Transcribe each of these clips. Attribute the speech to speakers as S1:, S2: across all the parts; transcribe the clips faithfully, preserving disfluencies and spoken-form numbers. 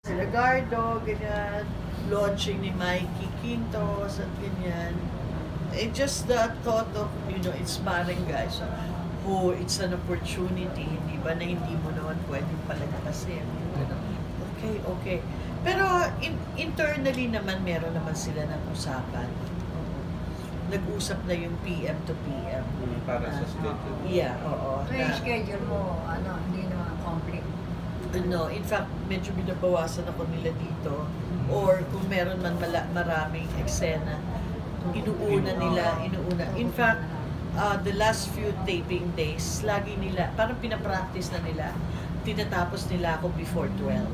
S1: Legardo, ganyan, launching ni Mikey Quintos at ganyan. It just the thought of, you know, it's barangay. So, oh, it's an opportunity, hindi ba, na hindi mo naman pwedeng palagpasin. Okay, okay. Pero in, internally naman, meron naman sila ng usapan. Nag-usap na yung P M to P M.
S2: Mm, para sa schedule.
S1: Yeah, oo.
S3: So yung schedule mo, ano, hindi naman conflict?
S1: No, in fact, medyo binabawasan ako nila dito. Or kung meron man mala, maraming eksena, inuuna nila, inuuna. In fact, uh, the last few taping days, lagi nila, parang pinapractice na nila, tinatapos nila ako before twelve.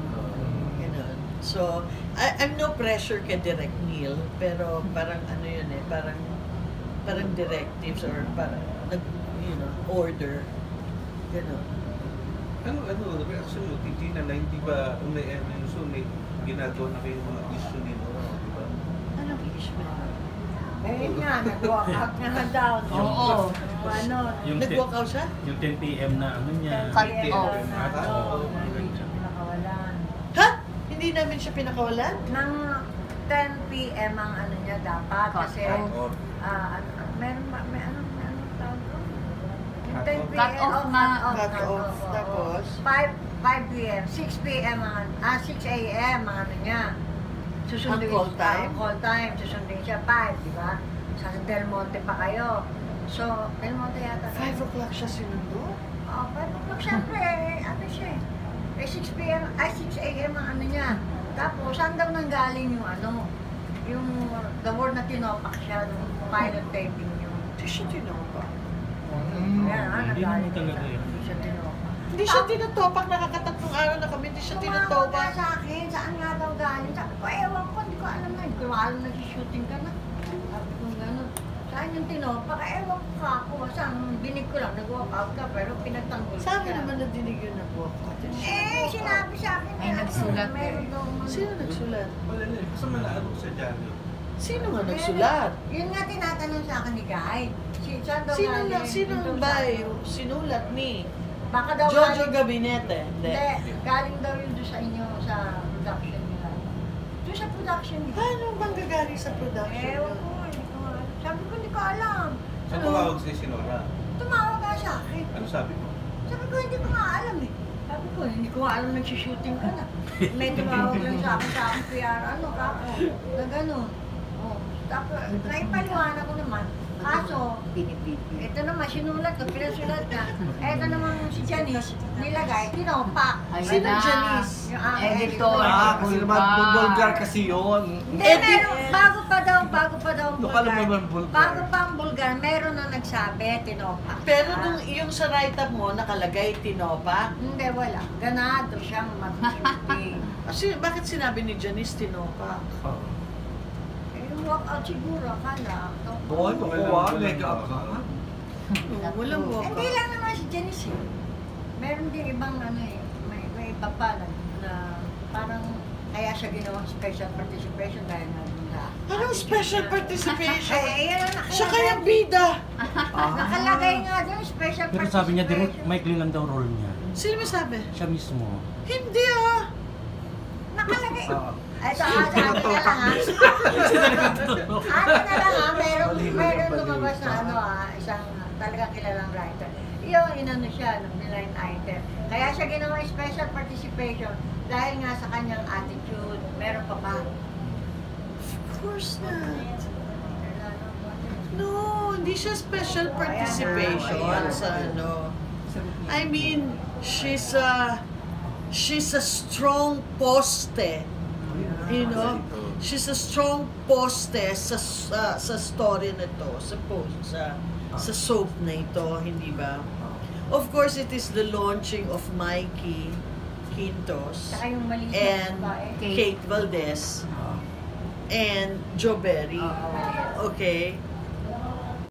S1: Ganun. So, I, I'm no pressure kay Direct Neil, pero parang ano yun eh, parang parang directives or parang, you know, order. Ganun.
S2: Ano, ano, reaction mo, Titina, na hindi ba may so may ginagawa na kayo mga issue nito, di ba?
S1: Anong issue na?
S3: Eh, yun nga, nag-walk out nga daw.
S1: Oo.
S3: Ano,
S4: Yung
S1: Nag-walk out siya?
S4: Yung ten P M na ano niya.
S3: ten P M
S2: off.
S3: na ano, hindi siya pinakawalan.
S1: Ha? Hindi namin siya pinakawalan?
S3: Nang ten P M ang ano niya dapat kasi
S2: Cut-off.
S3: ah ano, meron ba, may ano, may ano tawag ko? Yung ten P M,
S5: Cut off na.
S1: Cut off. Tapos?
S3: five P M, six P M ang, ah, six A M ang ano niya. Susundin
S1: Ang call
S3: siya,
S1: time?
S3: ang call time, susundin siya five, di ba? Sa Del Monte pa kayo. So, Del Monte yata.
S1: five o'clock siya sinundo?
S3: Oh, five o'clock, syempre, eh, ano siya eh. Eh, six P M, ay, six A M ang ano niya. Tapos, saan daw nanggaling yung ano, yung the word na tinopak siya, nung pilot taping niyo.
S1: Hindi siya tinopak.
S3: Yan, ah,
S4: Hindi
S3: nanggaling
S4: naman talaga
S3: siya.
S4: yun.
S3: Hindi siya tinopak.
S1: Hindi siya tinotopak. Nakakatatlong araw na kami. Hindi siya
S3: Tumawag ka
S1: tinotopak.
S3: sa akin, saan nga daw galing? Sabi ko, ewan ko, hindi ko alam na. Hindi ko alam nag-shooting ka na. Sabi ko gano'n. Saan yung tinopak? Ewan ko ka ako. Saan binig ko lang, nag-walk out ka, pero pinagtanggol
S1: Sa amin
S3: siya.
S1: naman nadinig yun nag-walk out.
S3: Eh, sinabi sa akin
S5: Ay, nagsulat eh.
S3: meron daw mga-
S1: Sino nagsulat?
S2: Wala na eh. Basta malaano ko sa Johnny.
S1: Sino nga nagsulat?
S3: Yun nga tinatanong sa akin ni Guy. Si, saan daw
S1: Sino
S3: galing?
S1: na? Sino
S3: Yung
S1: ba
S3: sa-
S1: yung sinulat ni?
S3: Baka daw
S1: Jojo
S3: galing-
S1: Gabinete. Hindi.
S3: Hindi, galing daw yun doon sa inyo, sa production nila. Doon sa production nila.
S1: Paano bang gagaling sa production?
S3: Ewan ko, hindi ko alam. Sabi ko, hindi ko alam.
S2: Saan tumawag si Sinora?
S3: Tumawag ka sa akin.
S2: Ano sabi mo?
S3: Sabi ko, hindi ko nga alam eh. Sabi ko, hindi ko nga alam nagsushooting ka na. May tumawag lang sa akin, sa akin P R, ano ka ako, na gano'n. Oh. Tapos, naipaliwanag ko naman. Kaso, ito naman, sinulat ko, pinasulat ka. Ito naman si Janice, nilagay, tinopak.
S5: Ay,
S1: Sino
S5: na.
S1: Janice?
S3: Yung aking
S5: Editor.
S6: Ah, kasi naman bulgar kasi yun.
S3: Hindi,
S1: Eh, di-
S3: meron, bago pa daw, bago pa daw ang
S6: Lokal
S3: Bulgar.
S6: naman bulgar.
S3: Bago pa ang Bulgar, meron na nagsabi, tinopak.
S1: Pero
S3: siya.
S1: nung yung sa write-up mo, nakalagay tinopak.
S3: Hindi, wala. Ganado siyang mag-shooting.
S1: Kasi bakit sinabi ni Janice tinopak?
S3: Eh, yung walk out siguro, akala.
S6: Doon, kukuha, mega up ka.
S1: No, walang walk
S3: Hindi lang naman si Janice eh. Meron din ibang ano eh, may, may iba pa na, na parang kaya siya ginawang special participation dahil nga dun sa...
S1: Anong special participation?
S3: Ay, yan ang
S1: Siya
S3: nakalagay.
S1: kayang bida.
S3: Nakalagay nga dun, special
S4: Pero sabi niya, direct,
S3: participation.
S4: maikli lang daw role niya.
S1: Sino may sabi?
S4: Siya mismo.
S1: Hindi ah.
S3: Nakalagay.
S6: Ah.
S3: Ito, ah, sa akin na lang ha. Akin na lang ha, meron, meron lumabas na ano ah, isang talagang kilalang writer. Yung inano siya, nung line item. Kaya siya ginawa special participation dahil nga sa kanyang attitude. Meron pa ba?
S1: Of course not. No, hindi siya special participation sa ano. I mean, she's a she's a strong poste. You know, she's a strong poste sa sa, sa story na to, sa post, sa sa soap na ito, hindi ba? Of course, it is the launching of Mikey Quintos
S3: Saka yung mali
S1: and
S3: babae.
S1: Kate Valdez and Joe Berry. Okay?